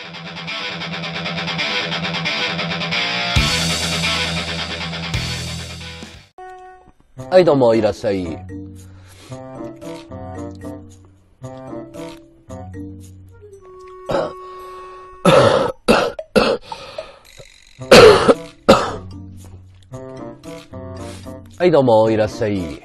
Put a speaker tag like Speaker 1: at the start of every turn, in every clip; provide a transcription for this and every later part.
Speaker 1: はい、どうも、いらっしゃい。はい、どうも、いらっしゃい。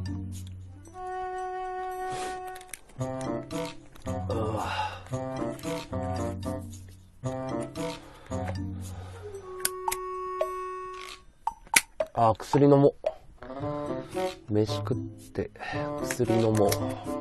Speaker 1: あ、薬飲もう。飯食って薬飲もう。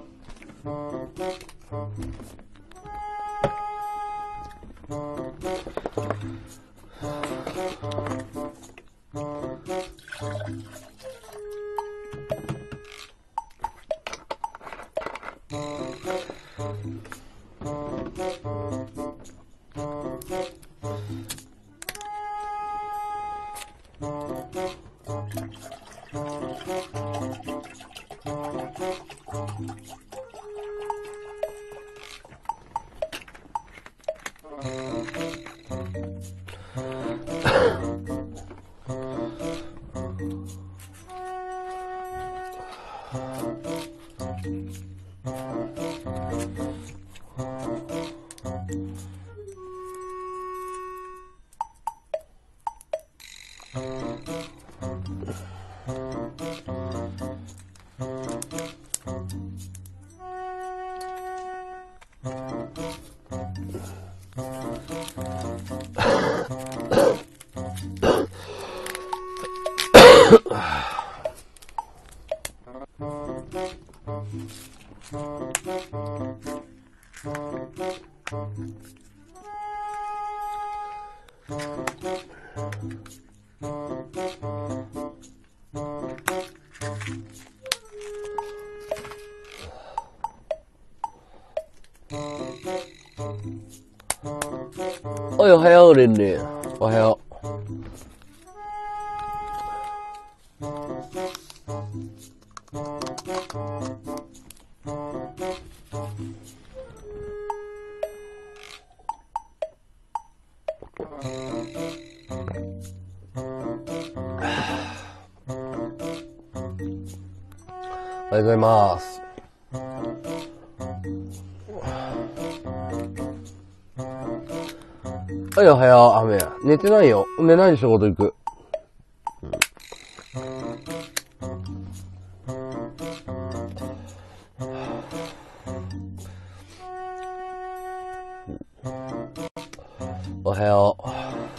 Speaker 1: おい、おはよう、レンレン。おはよう。おはようございます。はい、おはよう、雨。寝てないよ。寝ないで仕事行く。おはよう。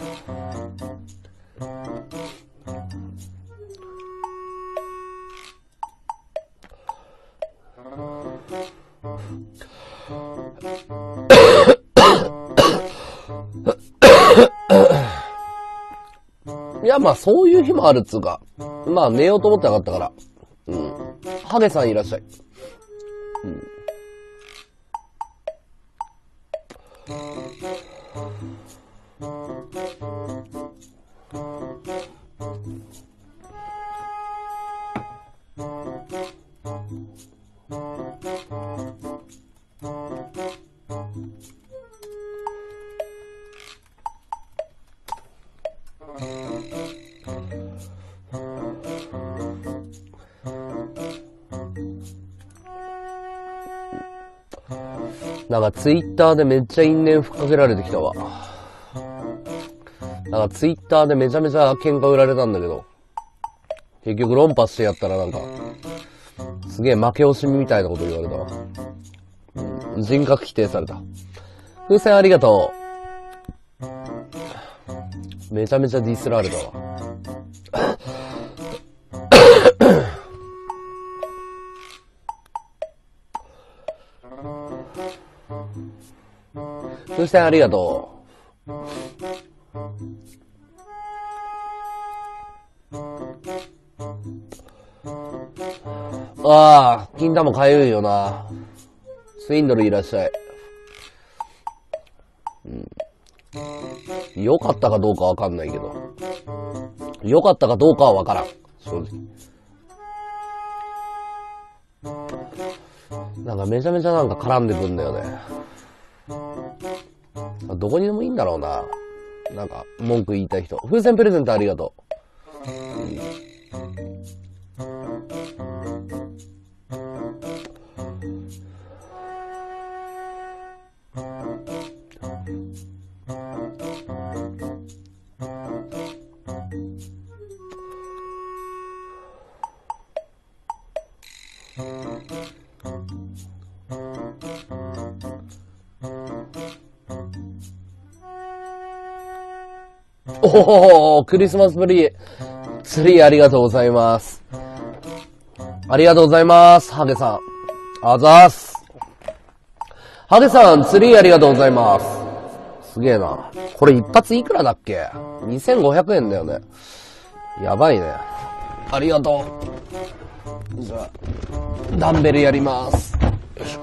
Speaker 1: いや、まあ、そういう日もあるっつうか。まあ、寝ようと思ってなかったから。ハゲさんいらっしゃい。なんかツイッターでめっちゃ因縁ふっかけられてきたわ。なんかツイッターでめちゃめちゃ喧嘩売られたんだけど、結局論破してやったらなんか、すげえ負け惜しみみたいなこと言われたわ。人格否定された。風船ありがとう。めちゃめちゃディスられたわ。風船ありがとう。ああ、金玉かゆいよな。スインドルいらっしゃい。良かったかどうかわかんないけど。良かったかどうかはわからん。正直。なんかめちゃめちゃなんか絡んでくんだよね。 どこにでもいいんだろうな。なんか、文句言いたい人。風船プレゼントありがとう。おー、クリスマスツリーありがとうございます。ありがとうございます。ハゲさん。あざーす。ハゲさん、ツリーありがとうございます。すげえな。これ一発いくらだっけ ?2500 円だよね。やばいね。ありがとう。じゃあ、ダンベルやります。よいしょ。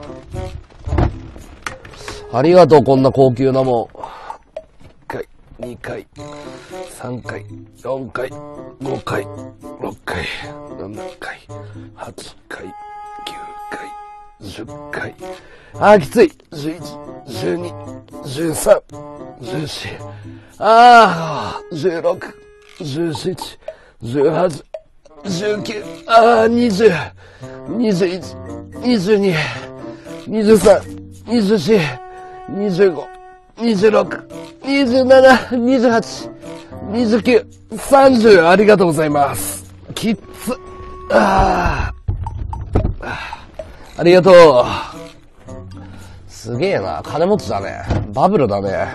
Speaker 1: ありがとう、こんな高級なもん。1回、2回、3回、4回、5回、6回、7回、8回、9回、10回。あー、きつい。11、12、13、14。あー、16、17、18、19、あー、20、21、22、23、24、25、26、27、28、29、30、ありがとうございます。きっつ。ありがとう。すげえな。金持ちだね。バブルだね。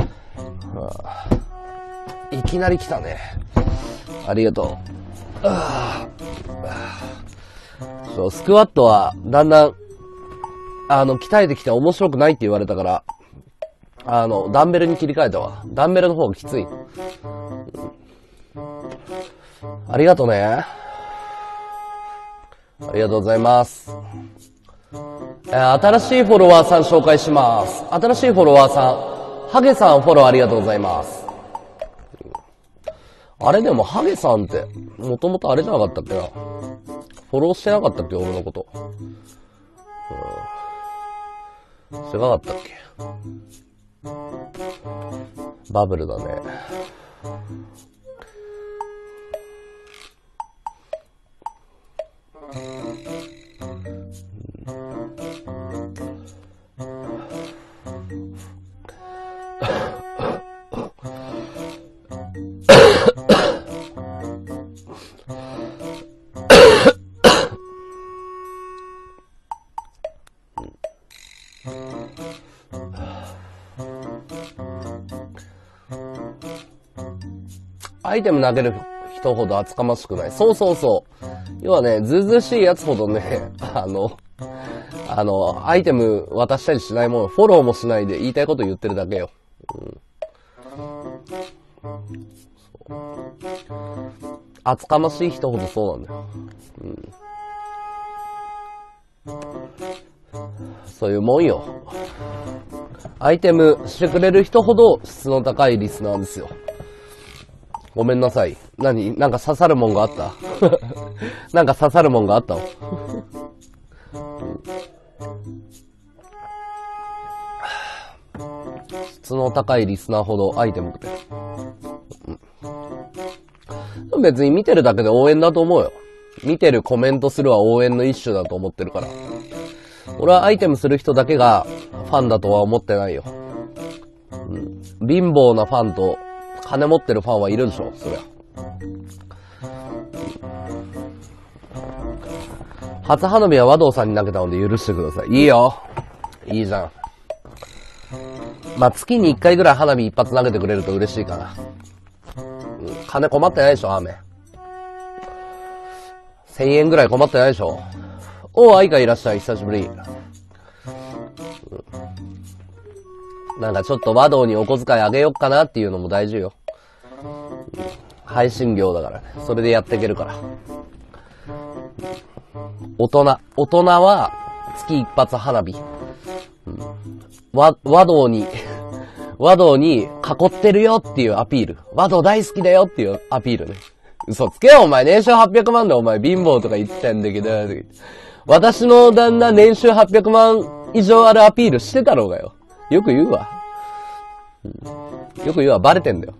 Speaker 1: いきなり来たね。ありがとう。そう、スクワットは、だんだん、鍛えてきて面白くないって言われたから、ダンベルに切り替えたわ。ダンベルの方がきつい。ありがとね。ありがとうございます。新しいフォロワーさん紹介します。新しいフォロワーさん。ハゲさんフォローありがとうございます。あれでもハゲさんって、もともとあれじゃなかったっけな。フォローしてなかったっけ俺のこと。違かったっけ。バブルだね。アイテム投げる人ほど厚かましくない。そうそうそう。要はね、ずうずうしいやつほどね、アイテム渡したりしないもん、フォローもしないで言いたいこと言ってるだけよ。厚かましい人ほどそうなんだよ。そういうもんよ。アイテムしてくれる人ほど質の高いリスナーですよ。ごめんなさい。なんか刺さるもんがあったなんか刺さるもんがあったの質の高いリスナーほどアイテムくれる。別に見てるだけで応援だと思うよ。見てるコメントするは応援の一種だと思ってるから。俺はアイテムする人だけがファンだとは思ってないよ。貧乏なファンと金持ってるファンはいるでしょ、そりゃ。初花火は和道さんに投げたので許してください。いいよ。いいじゃん。まあ、月に1回ぐらい花火一発投げてくれると嬉しいかな。金困ってないでしょ、雨。1000円ぐらい困ってないでしょ。おう、愛がいらっしゃい、久しぶり。なんかちょっと和道にお小遣いあげよっかなっていうのも大事よ。配信業だからね。それでやっていけるから。大人は月一発花火。和道に囲ってるよっていうアピール。和道大好きだよっていうアピールね。嘘つけよお前、年収800万でお前貧乏とか言ってたんだけど。私の旦那年収800万以上あるアピールしてたろうがよ。よく言うわ。 よく言うわ、バレてんだよ。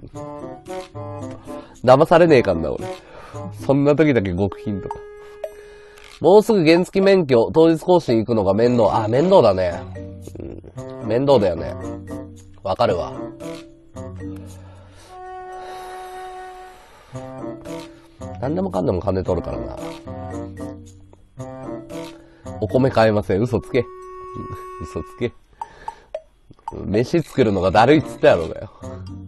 Speaker 1: 騙されねえかんな、俺。そんな時だけ極貧とか。もうすぐ原付免許、当日更新行くのが面倒。あ、面倒だね。面倒だよね。わかるわ。なんでもかんでも金取るからな。お米買えません。嘘つけ。嘘つけ。飯作るのがだるいっつったやろうがよ。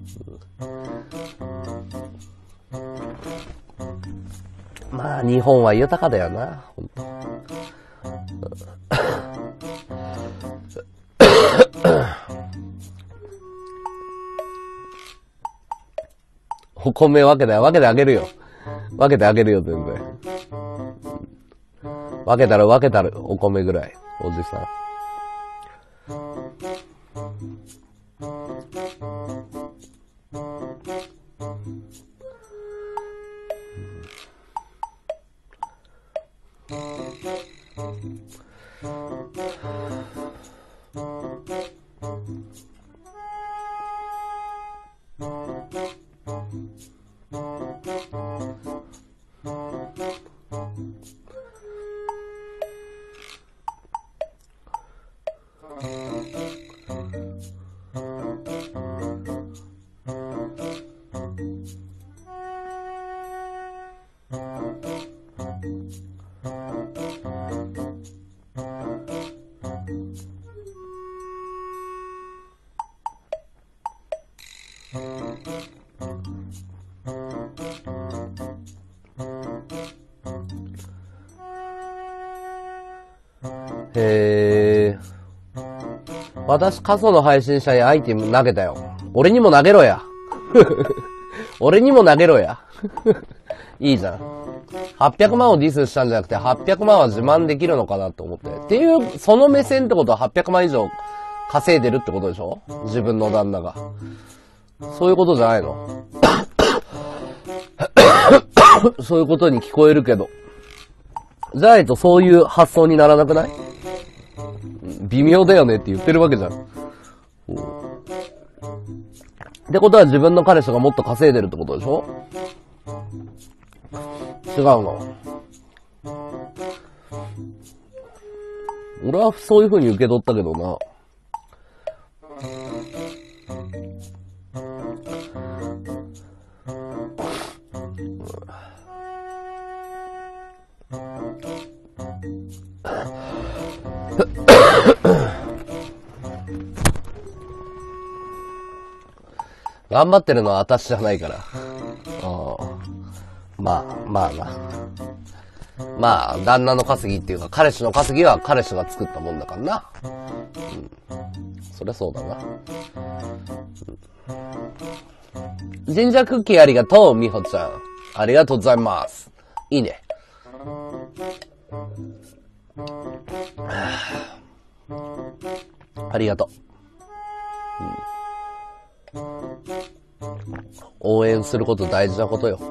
Speaker 1: まあ、日本は豊かだよな。ほんと。お米分けてあげるよ。分けてあげるよ、全然。分けたる、お米ぐらい。おじさん。私、過疎の配信者にアイテム投げたよ。俺にも投げろや。俺にも投げろや。いいじゃん。800万をディスしたんじゃなくて、800万は自慢できるのかなと思って。っていう、その目線ってことは800万以上稼いでるってことでしょ？自分の旦那が。そういうことじゃないの？そういうことに聞こえるけど。じゃないとそういう発想にならなくない？微妙だよねって言ってるわけじゃん。ってことは自分の彼氏がもっと稼いでるってことでしょ？違うの。俺はそういう風に受け取ったけどな。頑張ってるのは私じゃないから。まあな。まあ、旦那の稼ぎっていうか、彼氏の稼ぎは彼氏が作ったもんだからな。そりゃそうだな。ジンジャークッキーありがとう、みほちゃん。ありがとうございます。いいね。ありがとう。応援すること大事なことよ。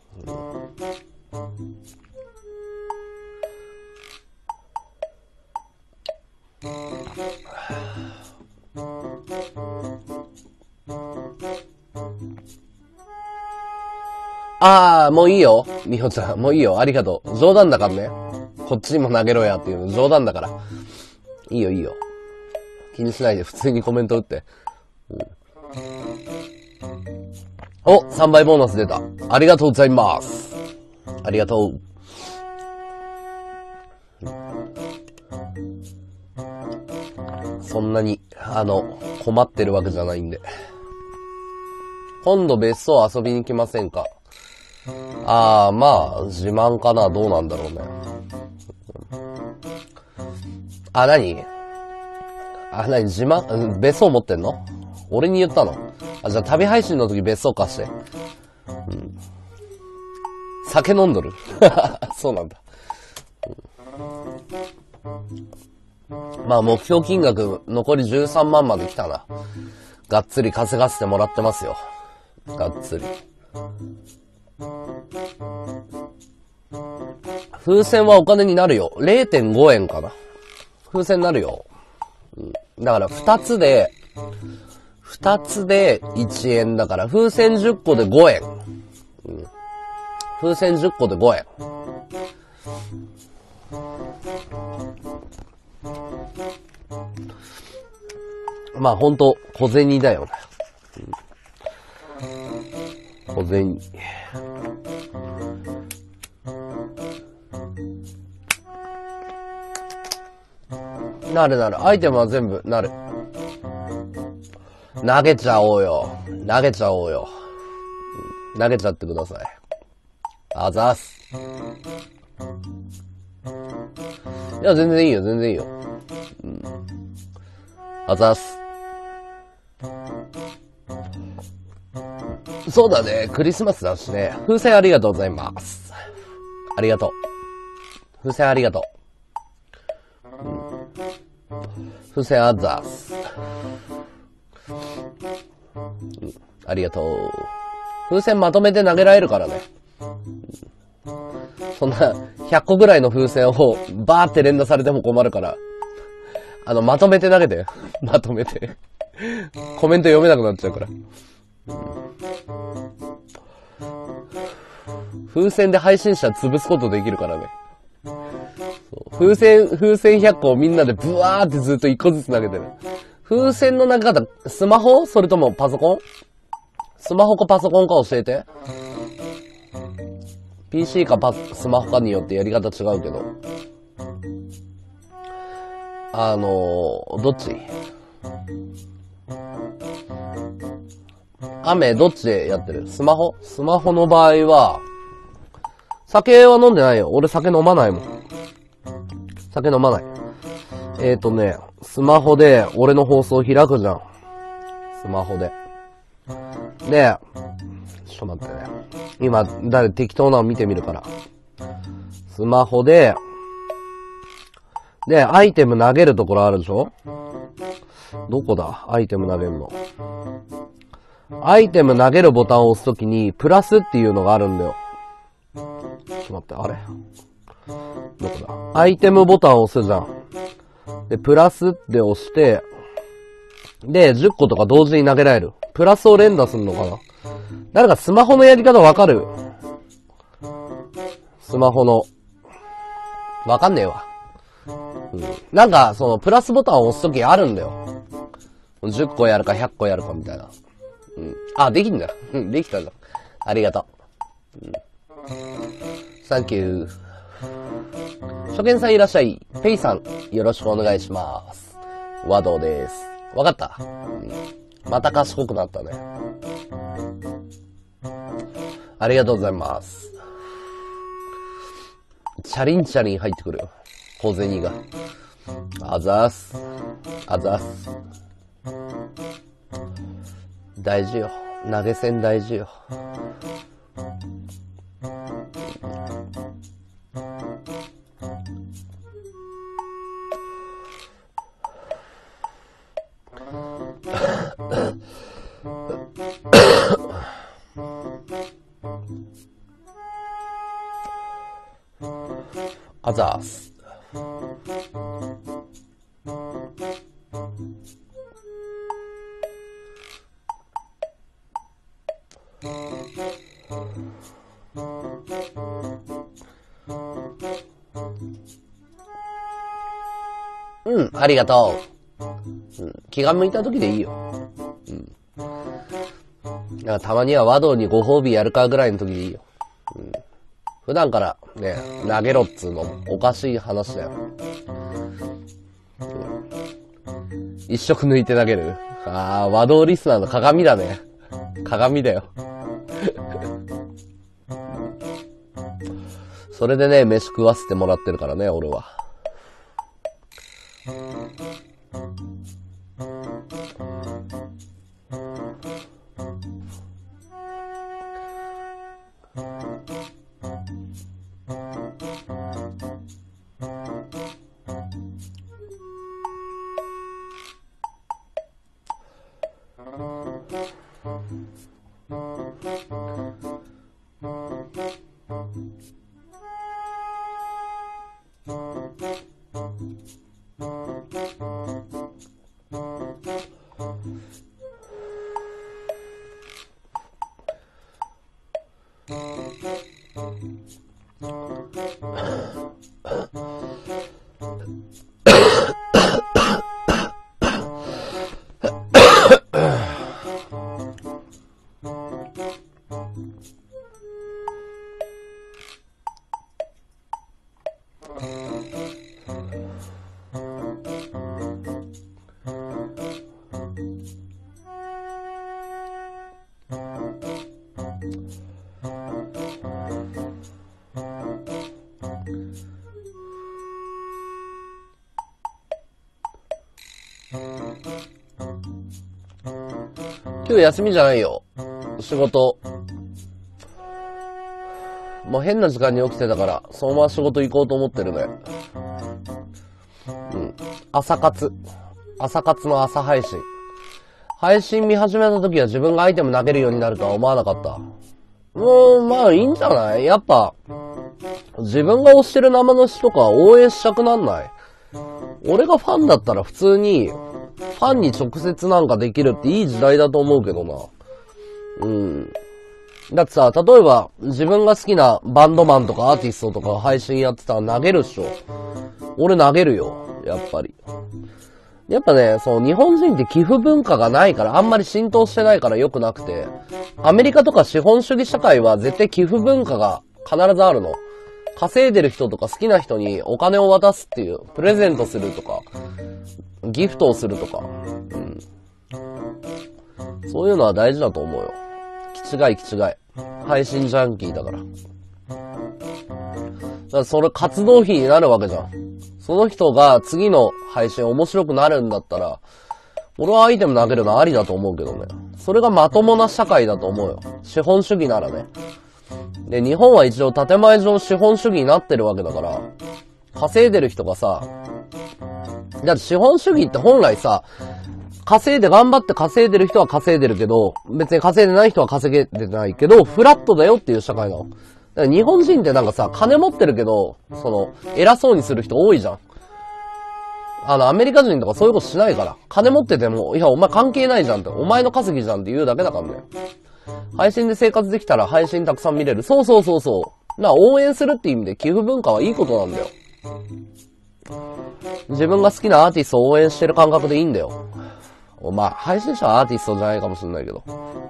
Speaker 1: もういいよ。みほちゃん、もういいよ。ありがとう。冗談だからね。こっちにも投げろやっていうの冗談だから。いいよ、いいよ。気にしないで普通にコメント打って。お、3倍ボーナス出た。ありがとうございます。ありがとう。そんなに、困ってるわけじゃないんで。今度別荘遊びに来ませんか？まあ、自慢かな。どうなんだろうね。何自慢、別荘持ってんの？俺に言ったの？じゃあ旅配信の時別荘貸して。酒飲んどるそうなんだ。まあ目標金額残り13万まで来たな。がっつり稼がせてもらってますよ。がっつり。風船はお金になるよ。0.5 円かな。風船になるよ。だから2つで、 2つで1円だから、風船10個で5円。うん、風船10個で5円。まあほんと、小銭だよね。うん、小銭。なる。アイテムは全部なる。投げちゃおうよ。投げちゃってください。あざーす。いや、全然いいよ。うん、あざーす。そうだね。クリスマスだしね。風船ありがとうございます。ありがとう。風船ありがとう。風船あざーす。ありがとう。風船まとめて投げられるからね。そんな、100個ぐらいの風船をバーって連打されても困るから。まとめて投げて。まとめて。コメント読めなくなっちゃうから。風船で配信者潰すことできるからね。風船100個をみんなでブワーってずっと1個ずつ投げてる。風船の投げ方、スマホそれともパソコン？スマホかパソコンか教えて。PC かスマホかによってやり方違うけど。どっち？雨どっちでやってる？スマホの場合は、酒は飲んでないよ。俺酒飲まないもん。酒飲まない。スマホで俺の放送開くじゃん。スマホで。で、ちょっと待ってね。今、適当なの見てみるから。スマホで、アイテム投げるところあるでしょ？どこだ？アイテム投げるの。アイテム投げるボタンを押すときに、プラスっていうのがあるんだよ。ちょっと待って、あれ？どこだ？アイテムボタンを押すじゃん。で、プラスって押して、で、10個とか同時に投げられる。プラスを連打すんのかな？誰かスマホのやり方わかる？スマホの。わかんねえわ。うん。なんか、その、プラスボタンを押すときあるんだよ。10個やるか100個やるかみたいな。うん。あ、できんだ。うん、できたじゃん。ありがとう。うん。サンキュー。初見さんいらっしゃい。ペイさん、よろしくお願いします。和道です。わかった、うん、また賢くなったね。ありがとうございます。チャリンチャリン入ってくるよ。小銭が。あざーす。あざーす。大事よ。投げ銭大事よ。あざーす。うん、ありがとう。うん、気が向いた時でいいよ。うん。なんかたまには和道にご褒美やるかぐらいの時でいいよ。うん。普段からね、投げろっつうのおかしい話だよ。うん、一色抜いて投げる。あー、和道リスナーの鏡だね。鏡だよ。それでね、飯食わせてもらってるからね、俺は。 今日休みじゃないよ。仕事。もう変な時間に起きてたから、そのまま仕事行こうと思ってるね。朝活の朝配信。配信見始めた時は自分がアイテム投げるようになるとは思わなかった。まあいいんじゃない？やっぱ、自分が推してる生主とか応援したくなんない？俺がファンだったら普通に、ファンに直接なんかできるっていい時代だと思うけどな。だってさ、例えば、自分が好きなバンドマンとかアーティストとか配信やってたら投げるっしょ。俺投げるよ。やっぱり。やっぱね、その日本人って寄付文化がないから、あんまり浸透してないから良くなくて、アメリカとか資本主義社会は絶対寄付文化が必ずあるの。稼いでる人とか好きな人にお金を渡すっていう、プレゼントするとか、ギフトをするとか、そういうのは大事だと思うよ。気違い。配信ジャンキーだから。だからそれ活動費になるわけじゃん。その人が次の配信面白くなるんだったら、俺はアイテム投げるのありだと思うけどね。それがまともな社会だと思うよ。資本主義ならね。で、日本は一応建前上資本主義になってるわけだから、稼いでる人がさ、だって資本主義って本来さ、頑張って稼いでる人は稼いでるけど、別に稼いでない人は稼げてないけど、フラットだよっていう社会なの。だから日本人ってなんかさ、金持ってるけど、偉そうにする人多いじゃん。アメリカ人とかそういうことしないから。金持ってても、いや、お前関係ないじゃんって、お前の稼ぎじゃんって言うだけだからね。配信で生活できたら配信たくさん見れる。そう。応援するって意味で寄付文化はいいことなんだよ。自分が好きなアーティストを応援してる感覚でいいんだよ。まあ、配信者はアーティストじゃないかもしれないけど。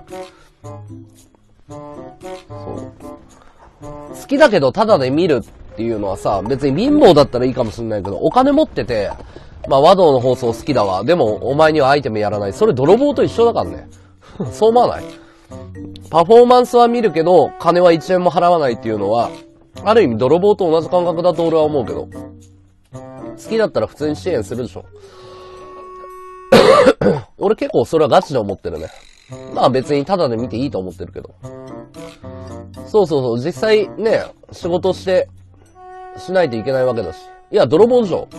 Speaker 1: 好きだけどタダで見るっていうのはさ、別に貧乏だったらいいかもしれないけど、お金持ってて、まあ和道の放送好きだわ。でもお前にはアイテムやらない。それ泥棒と一緒だからね。そう思わない？パフォーマンスは見るけど、金は1円も払わないっていうのは、ある意味泥棒と同じ感覚だと俺は思うけど。好きだったら普通に支援するでしょ。俺結構それはガチで思ってるね。まあ別にタダで見ていいと思ってるけど。そう。実際ね、仕事しないといけないわけだし。いや、泥棒でしょ。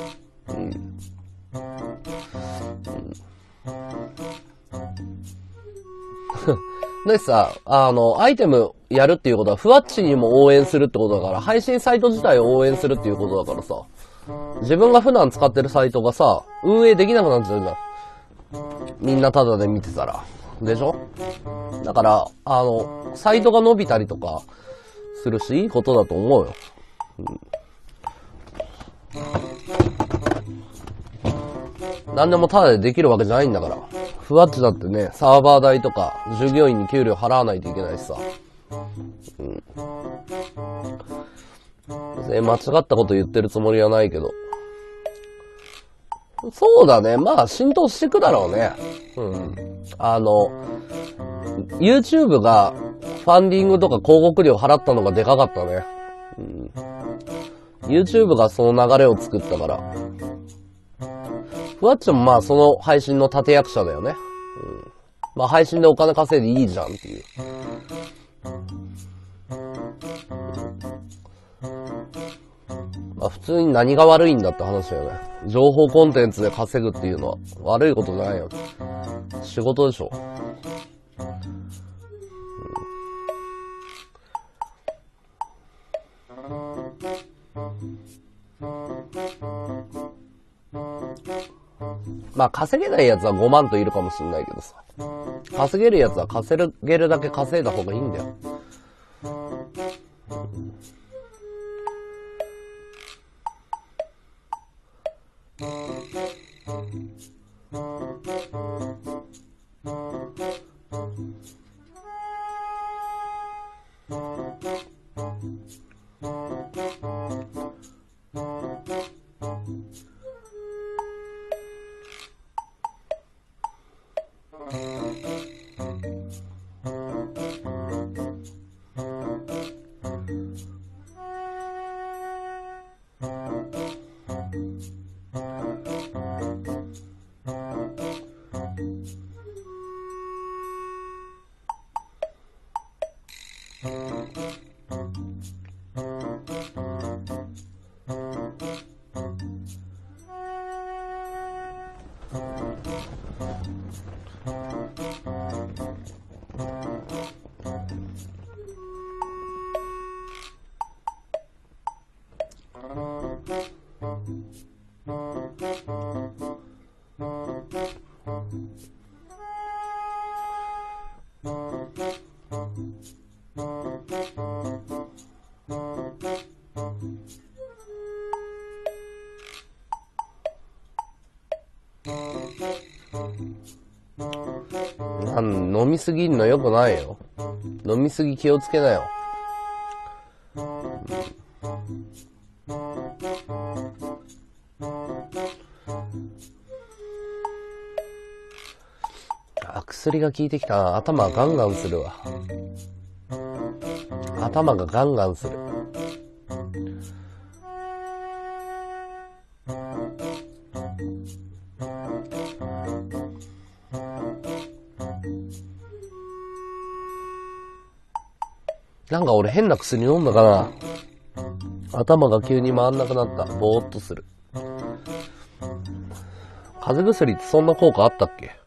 Speaker 1: でさ、アイテムやるっていうことは、ふわっちにも応援するってことだから、配信サイト自体を応援するっていうことだからさ、自分が普段使ってるサイトがさ、運営できなくなっちゃうじゃん。みんなタダで見てたら。でしょ？だから、サイトが伸びたりとか、するし、いいことだと思うよ。何でもタダでできるわけじゃないんだから。ふわっちだってね、サーバー代とか、従業員に給料払わないといけないしさ。間違ったこと言ってるつもりはないけど。そうだね。まあ、浸透してくだろうね。YouTube が、ファンディングとか広告料払ったのがでかかったね。YouTube がその流れを作ったから。ふわっちもまあその配信の立役者だよね。まあ配信でお金稼いでいいじゃんっていう。まあ普通に何が悪いんだって話だよね。情報コンテンツで稼ぐっていうのは悪いことじゃないよ。仕事でしょ。まあ稼げないやつは5万といるかもしれないけどさ。稼げるやつは稼げるだけ稼いだ方がいいんだよ。 飲みすぎんの良くないよ。飲みすぎ気をつけなよ。薬が効いてきたな。頭ガンガンするわ。頭がガンガンする。なんか俺変な薬飲んだかな。頭が急に回んなくなった。ぼーっとする。風邪薬ってそんな効果あったっけ？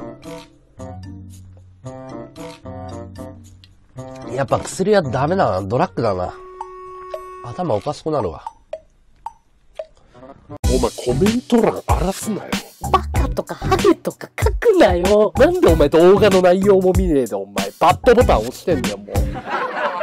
Speaker 1: やっぱ薬はダメだな。ドラッグだな。頭おかしくなるわ。
Speaker 2: お前コメント欄荒らすなよ。バカとかハゲとか書くなよ。なんでお前動画の内容も見ねえでお前バッドボタン押してんだよもう。